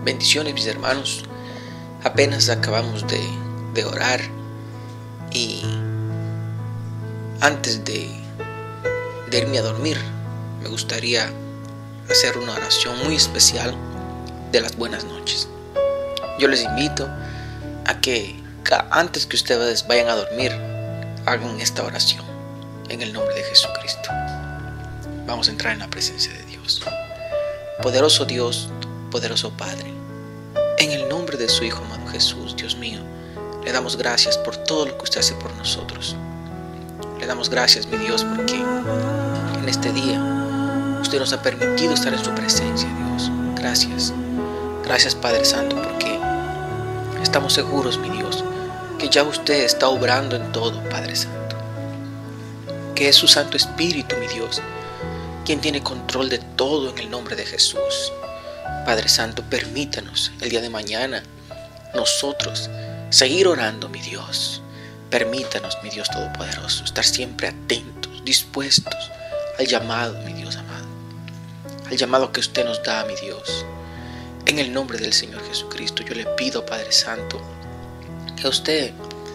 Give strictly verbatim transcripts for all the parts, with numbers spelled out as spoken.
Bendiciones, mis hermanos. Apenas acabamos de, de orar y antes de, de irme a dormir me gustaría hacer una oración muy especial de las buenas noches. Yo les invito a que antes que ustedes vayan a dormir hagan esta oración en el nombre de Jesucristo. Vamos a entrar en la presencia de Dios. Poderoso Dios, poderoso Padre, en el nombre de su Hijo amado Jesús, Dios mío, le damos gracias por todo lo que usted hace por nosotros. Le damos gracias, mi Dios, porque en este día usted nos ha permitido estar en su presencia, Dios. Gracias. Gracias, Padre Santo, porque estamos seguros, mi Dios, que ya usted está obrando en todo, Padre Santo. Que es su Santo Espíritu, mi Dios, quien tiene control de todo en el nombre de Jesús. Padre Santo, permítanos el día de mañana nosotros seguir orando, mi Dios. Permítanos, mi Dios Todopoderoso, estar siempre atentos, dispuestos al llamado, mi Dios amado, al llamado que usted nos da, mi Dios. En el nombre del Señor Jesucristo, yo le pido, Padre Santo, que usted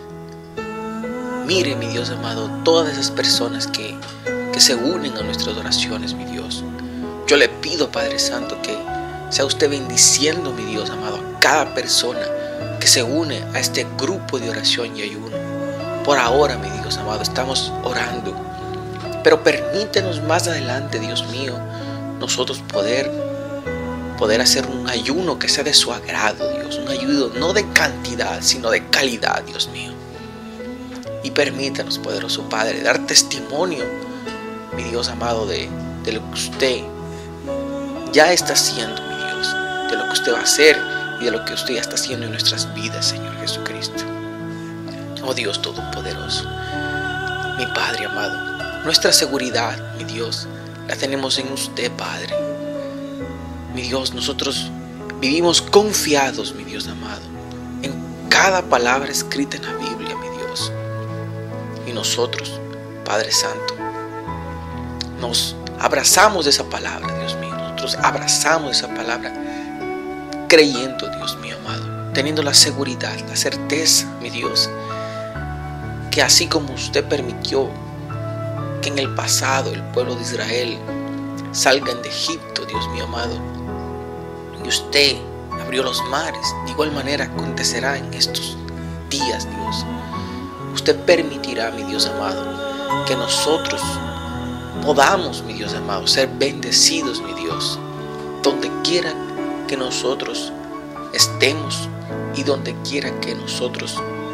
mire, mi Dios amado, todas esas personas que, que se unen a nuestras oraciones, mi Dios. Yo le pido, Padre Santo, que sea usted bendiciendo, mi Dios amado, a cada persona que se une a este grupo de oración y ayuno. Por ahora, mi Dios amado, estamos orando, pero permítenos más adelante, Dios mío, nosotros poder, poder hacer un ayuno que sea de su agrado, Dios. Un ayuno no de cantidad, sino de calidad, Dios mío. Y permítanos, poderoso Padre, dar testimonio, mi Dios amado, de, de lo que usted ya está haciendo, mi Dios, de lo que usted va a hacer y de lo que usted ya está haciendo en nuestras vidas, Señor Jesucristo. Oh Dios Todopoderoso, mi Padre amado, nuestra seguridad, mi Dios, la tenemos en usted, Padre. Mi Dios, nosotros vivimos confiados, mi Dios amado, en cada palabra escrita en la Biblia, mi Dios. Y nosotros, Padre Santo, nos abrazamos de esa palabra, Dios mío. Nosotros abrazamos esa palabra creyendo, Dios mío amado, teniendo la seguridad, la certeza, mi Dios, que así como usted permitió que en el pasado el pueblo de Israel salgan de Egipto, Dios mío amado, y usted abrió los mares, de igual manera acontecerá en estos días, Dios. Usted permitirá, mi Dios amado, que nosotros podamos, mi Dios amado, ser bendecidos, mi Dios, donde quiera que nosotros estemos y donde quiera que nosotros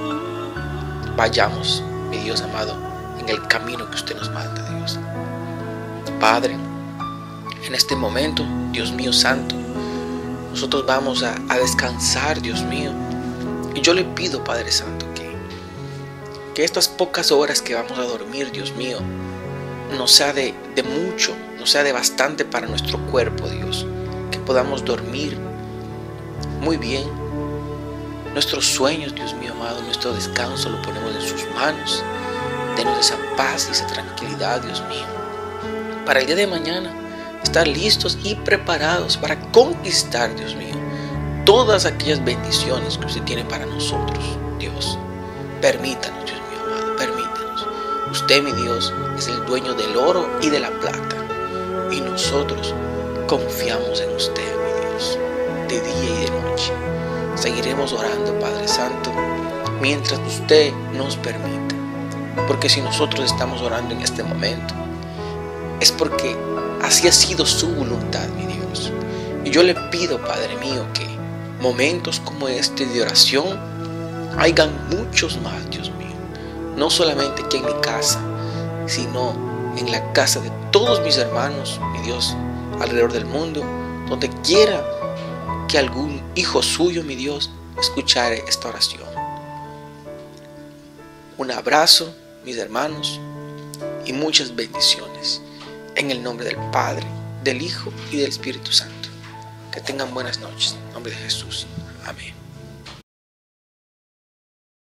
vayamos, mi Dios amado, en el camino que usted nos manda, Dios. Padre, en este momento, Dios mío santo, nosotros vamos a, a descansar, Dios mío, y yo le pido, Padre Santo, que, que estas pocas horas que vamos a dormir, Dios mío, no sea de, de mucho, no sea de bastante para nuestro cuerpo, Dios, que podamos dormir muy bien. Nuestros sueños, Dios mío amado, nuestro descanso lo ponemos en sus manos. Denos esa paz y esa tranquilidad, Dios mío, para el día de mañana estar listos y preparados para conquistar, Dios mío, todas aquellas bendiciones que usted tiene para nosotros, Dios. Permítanos, Dios mío amado, permítanos. Usted, mi Dios, es el dueño del oro y de la plata, y nosotros confiamos en usted, mi Dios, de día y de noche. Seguiremos orando, Padre Santo, mientras usted nos permita, porque si nosotros estamos orando en este momento, es porque así ha sido su voluntad, mi Dios. Y yo le pido, Padre mío, que momentos como este de oración hayan muchos más, Dios mío, no solamente aquí en mi casa, sino en la casa de todos mis hermanos, mi Dios, alrededor del mundo, donde quiera que algún hijo suyo, mi Dios, escuchare esta oración. Un abrazo, mis hermanos, y muchas bendiciones en el nombre del Padre, del Hijo y del Espíritu Santo. Que tengan buenas noches. En nombre de Jesús. Amén.